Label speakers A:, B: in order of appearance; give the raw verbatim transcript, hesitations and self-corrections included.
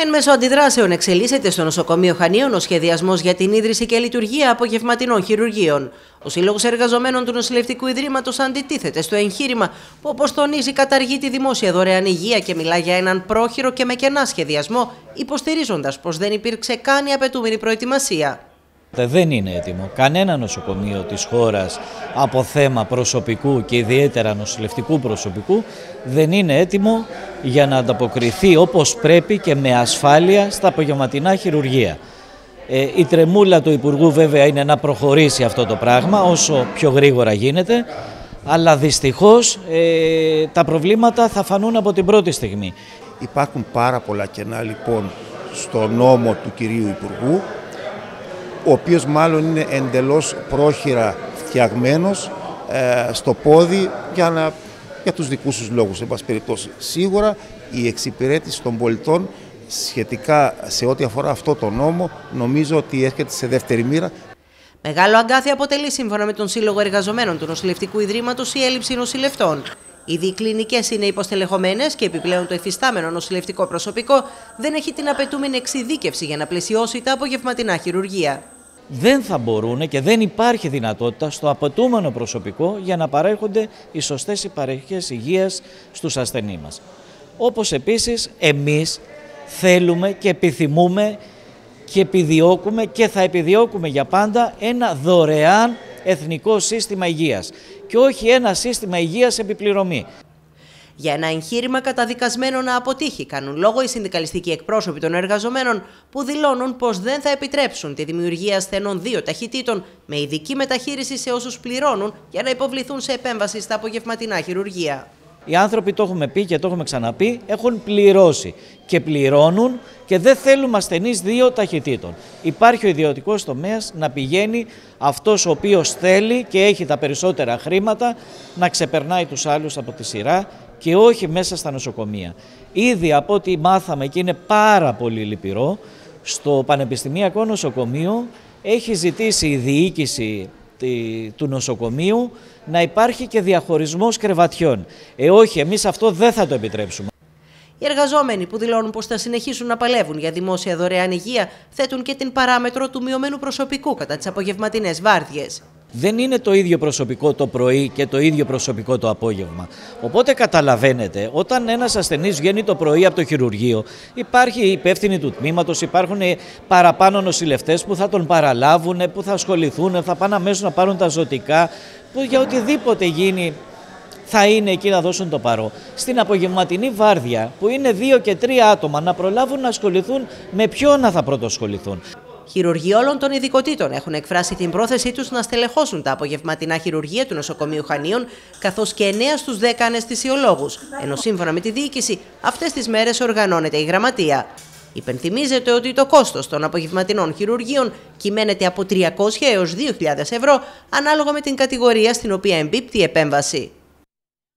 A: Εν μέσω αντιδράσεων εξελίσσεται στο νοσοκομείο Χανίων ο σχεδιασμός για την ίδρυση και λειτουργία απογευματινών χειρουργείων. Ο Σύλλογος Εργαζομένων του Νοσηλευτικού Ιδρύματος αντιτίθεται στο εγχείρημα που, όπως τονίζει, καταργεί τη δημόσια δωρεάν υγεία και μιλά για έναν πρόχειρο και με κενά σχεδιασμό, υποστηρίζοντας πως δεν υπήρξε καν η απαιτούμενη προετοιμασία.
B: Δεν είναι έτοιμο κανένα νοσοκομείο της χώρας από θέμα προσωπικού και ιδιαίτερα νοσηλευτικού προσωπικού δεν είναι έτοιμο για να ανταποκριθεί όπως πρέπει και με ασφάλεια στα απογευματινά χειρουργεία. Ε, η τρεμούλα του Υπουργού βέβαια είναι να προχωρήσει αυτό το πράγμα όσο πιο γρήγορα γίνεται, αλλά δυστυχώς ε, τα προβλήματα θα φανούν από την πρώτη στιγμή.
C: Υπάρχουν πάρα πολλά κενά λοιπόν στο νόμο του κυρίου Υπουργού, ο οποίος μάλλον είναι εντελώς πρόχειρα φτιαγμένος ε, στο πόδι για, να, για τους δικούς τους λόγους. Εν πάση περιπτώσει, σίγουρα η εξυπηρέτηση των πολιτών σχετικά σε ό,τι αφορά αυτό το νόμο νομίζω ότι έρχεται σε δεύτερη μοίρα.
A: Μεγάλο αγκάθι αποτελεί, σύμφωνα με τον Σύλλογο Εργαζομένων του Νοσηλευτικού Ιδρύματος, η έλλειψη νοσηλευτών. Ήδη οι κλινικές είναι υποστελεχωμένες και επιπλέον το εφιστάμενο νοσηλευτικό προσωπικό δεν έχει την απαιτούμενη εξειδίκευση για να πλαισιώσει τα απογευματινά χειρουργεία.
B: Δεν θα μπορούν και δεν υπάρχει δυνατότητα στο απαιτούμενο προσωπικό για να παρέχονται οι σωστές υπαρχές υγείας στους ασθενείς μας. Όπως επίσης εμείς θέλουμε και επιθυμούμε και επιδιώκουμε και θα επιδιώκουμε για πάντα ένα δωρεάν εθνικό σύστημα υγείας και όχι ένα σύστημα υγείας επιπληρωμή.
A: Για ένα εγχείρημα καταδικασμένο να αποτύχει, κάνουν λόγο οι συνδικαλιστικοί εκπρόσωποι των εργαζομένων που δηλώνουν πως δεν θα επιτρέψουν τη δημιουργία ασθενών δύο ταχυτήτων με ειδική μεταχείριση σε όσους πληρώνουν για να υποβληθούν σε επέμβαση στα απογευματινά χειρουργεία.
B: Οι άνθρωποι, το έχουμε πει και το έχουμε ξαναπεί, έχουν πληρώσει και πληρώνουν και δεν θέλουμε ασθενείς δύο ταχυτήτων. Υπάρχει ο ιδιωτικός τομέας να πηγαίνει αυτός ο οποίος θέλει και έχει τα περισσότερα χρήματα να ξεπερνάει τους άλλους από τη σειρά και όχι μέσα στα νοσοκομεία. Ήδη από ό,τι μάθαμε και είναι πάρα πολύ λυπηρό, στο Πανεπιστημιακό Νοσοκομείο έχει ζητήσει η διοίκηση του νοσοκομείου να υπάρχει και διαχωρισμός κρεβατιών. Ε, όχι, εμείς αυτό δεν θα το επιτρέψουμε.
A: Οι εργαζόμενοι που δηλώνουν πως θα συνεχίσουν να παλεύουν για δημόσια δωρεάν υγεία θέτουν και την παράμετρο του μειωμένου προσωπικού κατά τις απογευματινές βάρδιες.
B: Δεν είναι το ίδιο προσωπικό το πρωί και το ίδιο προσωπικό το απόγευμα. Οπότε καταλαβαίνετε, όταν ένας ασθενής βγαίνει το πρωί από το χειρουργείο, υπάρχει η υπεύθυνη του τμήματος, υπάρχουν παραπάνω νοσηλευτές που θα τον παραλάβουν, που θα ασχοληθούν, θα πάνε αμέσως να πάρουν τα ζωτικά, που για οτιδήποτε γίνει θα είναι εκεί να δώσουν το παρό. Στην απογευματινή βάρδια, που είναι δύο και τρία άτομα, να προλάβουν να ασχοληθούν με ποιον θα πρωτοσχοληθούν.
A: Χειρουργοί όλων των ειδικοτήτων έχουν εκφράσει την πρόθεσή τους να στελεχώσουν τα απογευματινά χειρουργεία του νοσοκομείου Χανίων, καθώς και εννέα στους δέκα αναισθησιολόγους, ενώ σύμφωνα με τη διοίκηση αυτές τις μέρες οργανώνεται η γραμματεία. Υπενθυμίζεται ότι το κόστος των απογευματινών χειρουργείων κυμαίνεται από τριακόσια έως δύο χιλιάδες ευρώ, ανάλογα με την κατηγορία στην οποία εμπίπτει η επέμβαση.